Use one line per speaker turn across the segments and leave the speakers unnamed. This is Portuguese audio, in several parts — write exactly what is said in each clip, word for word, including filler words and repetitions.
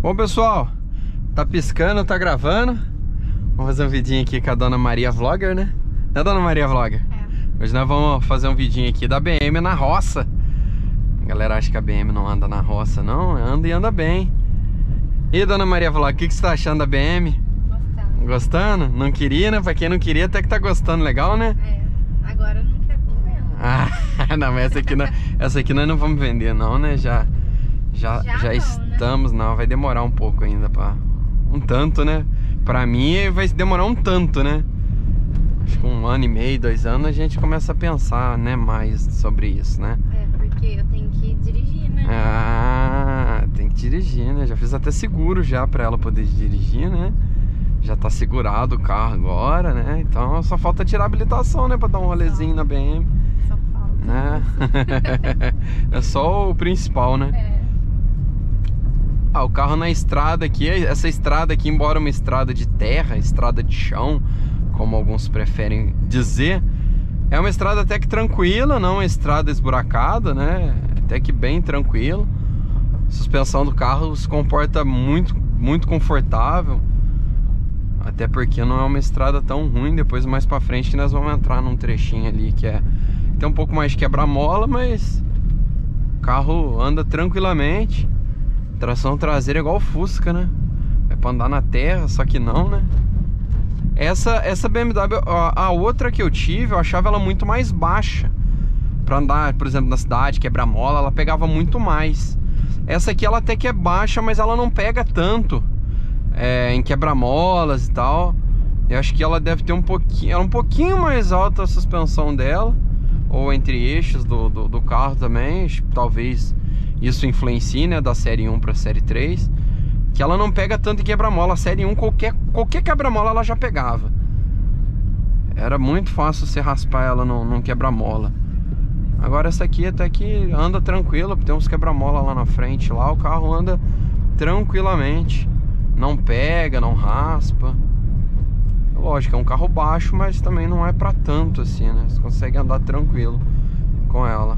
Bom, pessoal, tá piscando, tá gravando. Vamos fazer um vidinho aqui com a Dona Maria Vlogger, né? Né, Dona Maria Vlogger? É. Hoje nós vamos fazer um vidinho aqui da B M na roça. A galera acha que a B M não anda na roça, não. Anda e anda bem. E Dona Maria Vlogger, o que, que você tá achando da B M?
Gostando.
Gostando? Não queria, né? Pra quem não queria, até que tá gostando, legal, né?
É, agora eu não quero mesmo.
Ah, não, mas essa aqui, não, essa aqui nós não vamos vender não, né? Já, já, já, já não, estamos, né? Não, vai demorar um pouco ainda pra... Um tanto, né? Pra mim vai demorar um tanto, né? Acho que um ano e meio, dois anos a gente começa a pensar, né, mais sobre isso, né?
É, porque eu tenho que dirigir, né?
Ah, tem que dirigir, né? Já fiz até seguro já pra ela poder dirigir, né? Já tá segurado o carro agora, né? Então só falta tirar a habilitação, né? Pra dar um rolezinho só. Na B M.
Só falta.
Né? É só o principal, né?
É.
Ah, o carro na estrada aqui, essa estrada aqui, embora uma estrada de terra, estrada de chão, como alguns preferem dizer, é uma estrada até que tranquila, não uma estrada esburacada, né? Até que bem tranquilo. A suspensão do carro se comporta muito, muito confortável. Até porque não é uma estrada tão ruim. Depois mais pra frente que nós vamos entrar num trechinho ali que é tem um pouco mais de quebra-mola, mas o carro anda tranquilamente. Tração traseira é igual o Fusca, né? É pra andar na terra, só que não, né? Essa, essa B M W, a, a outra que eu tive, eu achava ela muito mais baixa. Pra andar, por exemplo, na cidade, quebra-mola, ela pegava muito mais. Essa aqui ela até que é baixa, mas ela não pega tanto é, em quebra-molas e tal. Eu acho que ela deve ter um pouquinho, ela é um pouquinho mais alta a suspensão dela, ou entre eixos do, do, do carro também. Talvez isso influencie, né, da série um para a série três, que ela não pega tanto em quebra-mola. A série um, qualquer, qualquer quebra-mola ela já pegava. Era muito fácil você raspar ela num, num quebra-mola. Agora essa aqui até que anda tranquila, tem uns quebra-mola lá na frente, lá o carro anda tranquilamente. Não pega, não raspa. Lógico, é um carro baixo, mas também não é pra tanto assim, né? Você consegue andar tranquilo com ela.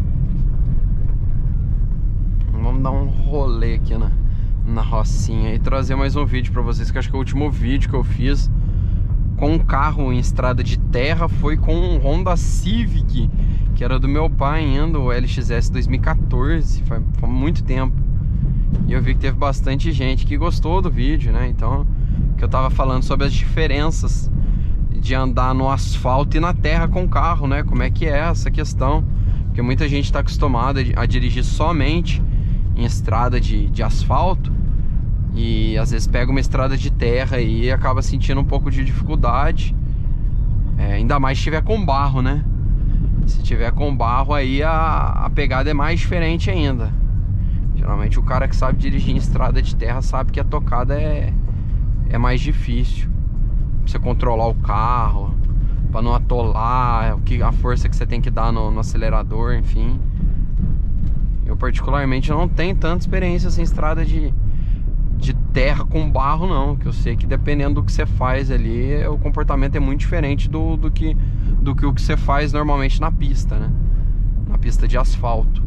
Vamos dar um rolê aqui na, na rocinha e trazer mais um vídeo pra vocês, que acho que o último vídeo que eu fiz com um carro em estrada de terra foi com um Honda Civic, que era do meu pai ainda, o L X S dois mil e quatorze, foi, foi muito tempo. E eu vi que teve bastante gente que gostou do vídeo, né? Então, que eu tava falando sobre as diferenças de andar no asfalto e na terra com o carro, né? Como é que é essa questão? Porque muita gente tá acostumada a dirigir somente em estrada de, de asfalto e às vezes pega uma estrada de terra e acaba sentindo um pouco de dificuldade, é, ainda mais se tiver com barro, né? Se tiver com barro aí a, a pegada é mais diferente ainda. Geralmente o cara que sabe dirigir em estrada de terra sabe que a tocada é, é mais difícil. Pra você controlar o carro, pra não atolar, o que, a força que você tem que dar no, no acelerador, enfim. Eu particularmente não tenho tanta experiência em estrada de, de terra com barro não. Que eu sei que dependendo do que você faz ali, o comportamento é muito diferente do, do, que, do que o que você faz normalmente na pista, né? Na pista de asfalto.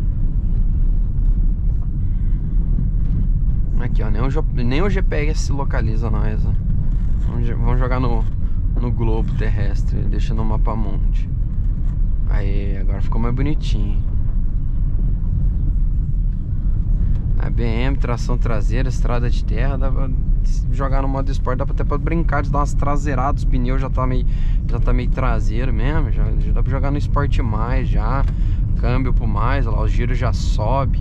Aqui, ó, nem o, nem o G P S se localiza nós, né? Vamos, vamos jogar no, no globo terrestre, deixa no mapa mundi. Aí, agora ficou mais bonitinho. A B M, tração traseira, estrada de terra, dá pra jogar no modo esporte, dá pra até pra brincar de dar umas traseiradas, os pneus já tá meio, já tá meio traseiro mesmo, já, já dá pra jogar no esporte mais, já, câmbio pro mais, olha lá, o giro já sobe.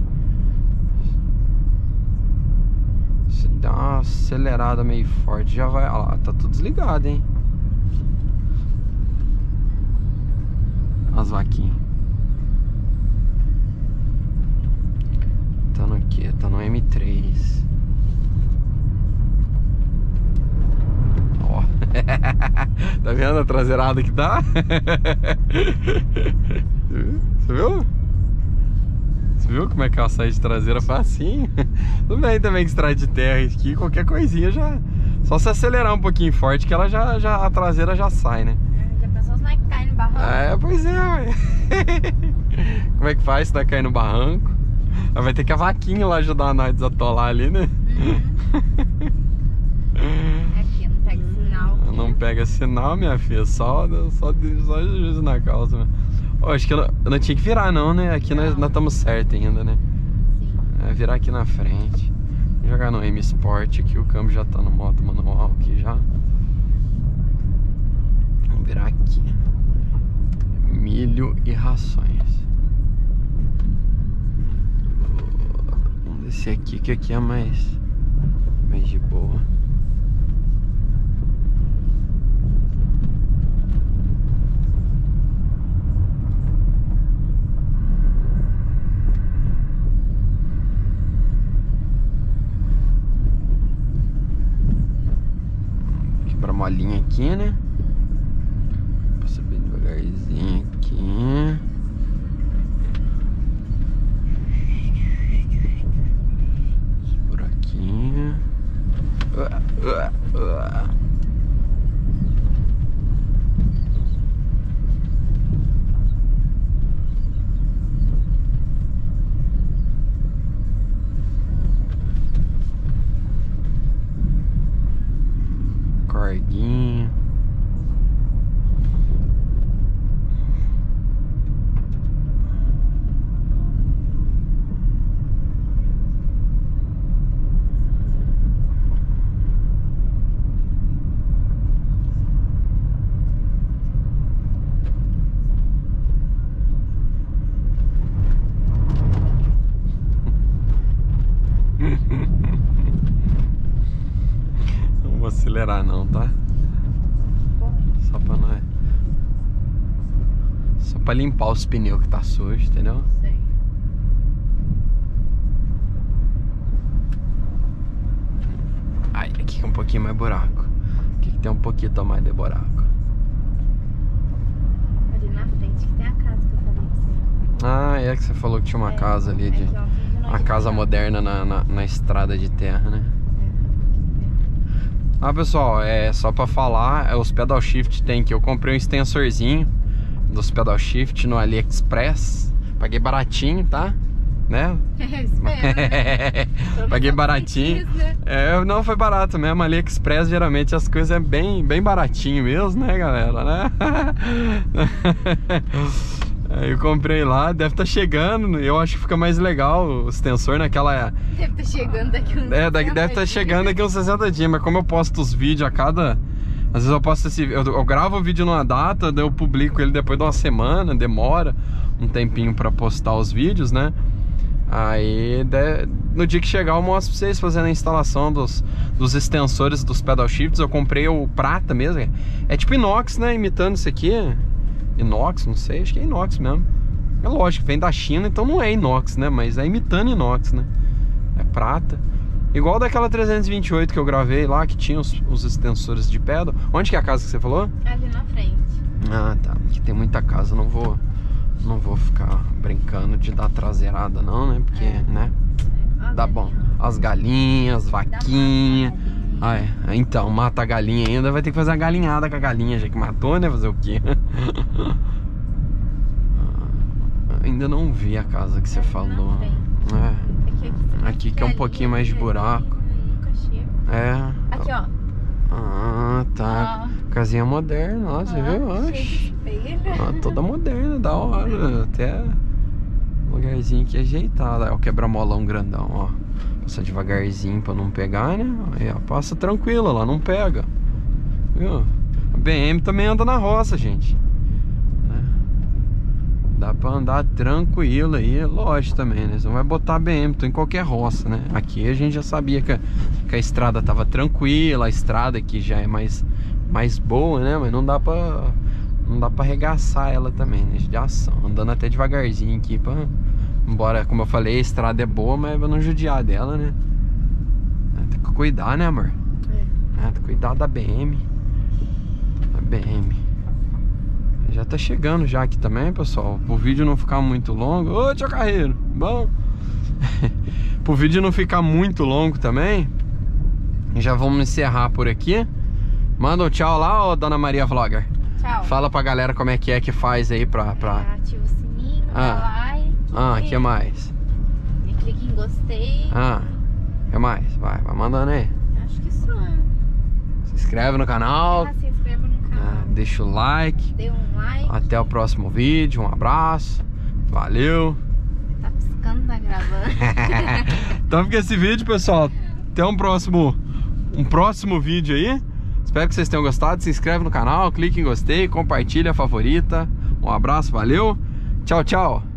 Se dá uma acelerada meio forte, já vai, olha lá, tá tudo desligado, hein. As vaquinhas. Tá no que? Tá no M três. Ó. Tá vendo a traseirada que dá? Você viu? Você viu como é que ela sai de traseira facinho? Tudo bem também que estrada de terra aqui, qualquer coisinha já... Só se acelerar um pouquinho forte que ela já, já a traseira já sai, né?
É, já pensou se não é que cai no barranco?
É, pois é, ué. Como é que faz se não cair no barranco? Vai ter que a vaquinha lá ajudar nós a desatolar ali, né?
Aqui não pega sinal.
Não pega sinal, minha filha. Só, só, só juízo na causa, né? Ó, acho que eu não, eu não tinha que virar, não, né? Aqui nós estamos certos ainda, né?
Sim.
É virar aqui na frente. Vou jogar no M Sport aqui. O câmbio já tá no modo manual aqui já. Vamos virar aqui. Milho e rações. Vamos descer aqui, que aqui é mais, mais de boa. Quebrar molinha aqui, né? Vou subir devagarzinho aqui. Por aqui. Uh, uh, uh. Corguinho. Não vou acelerar não, tá? Só pra nós. Só pra limpar os pneus que tá sujo, entendeu?
Sei.
Ai, aqui é um pouquinho mais buraco. Aqui que tem um pouquinho mais de buraco.
Ali na frente que tem a casa que eu falei pra você.
Ah, é que você falou que tinha uma
É,
casa ali de...
é que ontem de noite
Uma casa
eu fui lá.
moderna na, na, na estrada de terra, né? Ah, pessoal, é só pra falar, é, os pedal shift tem que eu comprei um extensorzinho dos pedal shift no AliExpress. Paguei baratinho, tá? Né?
Espero, né?
Paguei baratinho.
Quis, né?
É, não foi barato mesmo. AliExpress geralmente as coisas é bem, bem baratinho mesmo, né, galera? Né? Aí eu comprei lá, deve estar chegando. Eu acho que fica mais legal o extensor naquela.
Deve estar chegando daqui uns
É, daqui, deve estar chegando daqui uns sessenta dias, mas como eu posto os vídeos a cada. Às vezes eu posto esse. Eu, eu gravo o vídeo numa data, daí eu publico ele depois de uma semana, demora um tempinho pra postar os vídeos, né? Aí de, no dia que chegar eu mostro pra vocês fazendo a instalação dos, dos extensores dos pedal shifts. Eu comprei o prata mesmo. É tipo inox, né? Imitando isso aqui. Inox, não sei, acho que é inox mesmo. É lógico, vem da China, então não é inox, né? Mas é imitando inox, né? É prata. Igual daquela trezentos e vinte e oito que eu gravei lá, que tinha os, os extensores de pedal. Onde que é a casa que você falou?
Ali na frente.
Ah, tá. Aqui tem muita casa, não vou não vou ficar brincando de dar traseirada não, né? Porque,
É.
né?
Ó,
Dá bom. As galinhas, vaquinha. Ah, é. Então, mata a galinha ainda, vai ter que fazer uma galinhada com a galinha, já que matou, né? Fazer o quê? Ainda não vi a casa que você
Ali na
falou.
frente.
É.
Aqui, aqui,
Aqui que é um pouquinho mais de buraco.
Nunca chega.
É.
Aqui, ó.
Ah, tá. Casinha moderna, nossa, você viu?
Ó, cheio de
Oxi.
espelho.
Ah, toda moderna, da hora. Até lugarzinho aqui ajeitado. Aí, ó, quebra-molão grandão, ó. Passa devagarzinho pra não pegar, né? Aí, ó, passa tranquilo, lá não pega. Viu? A B M também anda na roça, gente. Né? Dá pra andar tranquilo aí, lógico também, né? Você não vai botar B M, tô em qualquer roça, né? Aqui a gente já sabia que a, que a estrada tava tranquila, a estrada aqui já é mais, mais boa, né? Mas não dá pra, não dá pra arregaçar ela também, né? De ação, andando até devagarzinho aqui pra... Embora, como eu falei, a estrada é boa, mas pra não judiar dela, né? Tem que cuidar, né, amor?
É.
Tem que cuidar da B M. Da B M. Já tá chegando já aqui também, pessoal. Pro vídeo não ficar muito longo. Ô, tio Carreiro, bom? Pro vídeo não ficar muito longo também, já vamos encerrar por aqui. Manda um tchau lá, ó, Dona Maria Vlogger.
Tchau.
Fala pra galera como é que é que faz aí pra... pra...
É, ativa o sininho,
Ah.
dá like.
Ah, que mais?
E clique em gostei.
Ah, que mais? Vai, vai mandando aí.
Acho que só.
Se inscreve no canal,
Ah, se inscreva no canal.
né? Deixa o like.
Dê um like.
Até o próximo vídeo. Um abraço. Valeu.
Tá piscando, tá gravando.
Então fica esse vídeo, pessoal. Até um próximo, um próximo vídeo aí. Espero que vocês tenham gostado. Se inscreve no canal, clique em gostei, compartilha, favorita. Um abraço, valeu. Tchau, tchau.